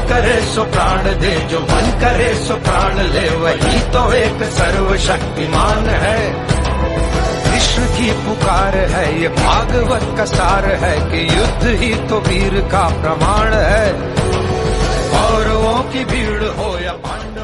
करे सो प्राण दे, जो मन करे सो प्राण ले, वही तो एक सर्वशक्तिमान है। कृष्ण की पुकार है, ये भागवत का सार है कि युद्ध ही तो वीर का प्रमाण है। कौरवों की भीड़ हो या